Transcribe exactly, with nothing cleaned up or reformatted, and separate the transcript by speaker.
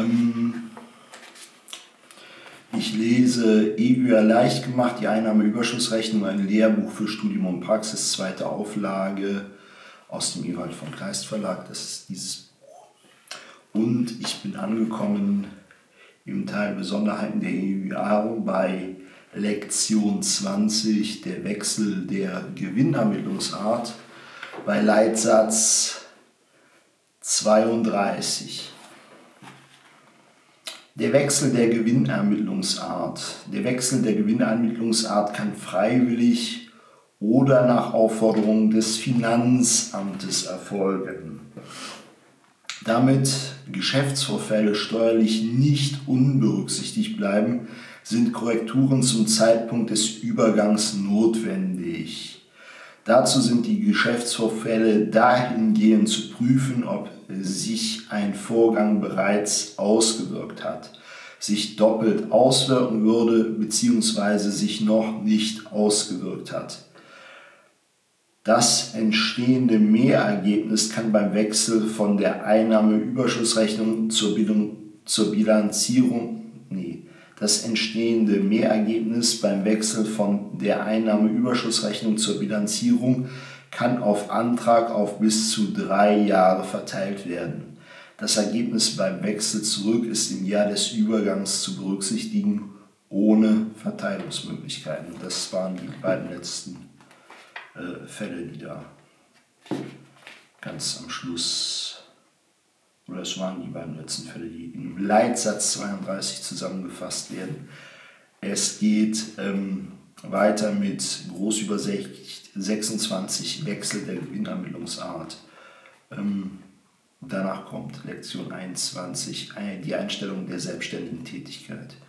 Speaker 1: Ähm, ich lese E Ü R leicht gemacht, die Einnahmeüberschussrechnung, ein Lehrbuch für Studium und Praxis, zweite Auflage aus dem Ewald von Kleist Verlag. Das ist dieses Buch. Und ich bin angekommen im Teil Besonderheiten der E Ü R bei Lektion zwanzig, der Wechsel der Gewinnermittlungsart, bei Leitsatz zweiunddreißig. Der Wechsel der Gewinnermittlungsart. Der Wechsel der Gewinnermittlungsart kann freiwillig oder nach Aufforderung des Finanzamtes erfolgen. Damit Geschäftsvorfälle steuerlich nicht unberücksichtigt bleiben, sind Korrekturen zum Zeitpunkt des Übergangs notwendig. Dazu sind die Geschäftsvorfälle dahingehend zu prüfen, ob sich ein Vorgang bereits ausgewirkt hat, sich doppelt auswirken würde bzw. sich noch nicht ausgewirkt hat. Das entstehende Mehrergebnis kann beim Wechsel von der Einnahmeüberschussrechnung zur, Bilan zur Bilanzierung, nee, das entstehende Mehrergebnis beim Wechsel von der Einnahmeüberschussrechnung zur Bilanzierung kann auf Antrag auf bis zu drei Jahre verteilt werden. Das Ergebnis beim Wechsel zurück ist im Jahr des Übergangs zu berücksichtigen, ohne Verteilungsmöglichkeiten. Das waren die beiden letzten äh, Fälle, die da ganz am Schluss, oder das waren die beiden letzten Fälle, die im Leitsatz zweiunddreißig zusammengefasst werden. Es geht ähm, weiter mit Großübersicht sechsundzwanzig, Wechsel der Gewinnermittlungsart. Ähm, danach kommt Lektion einundzwanzig, die Einstellung der selbstständigen Tätigkeit.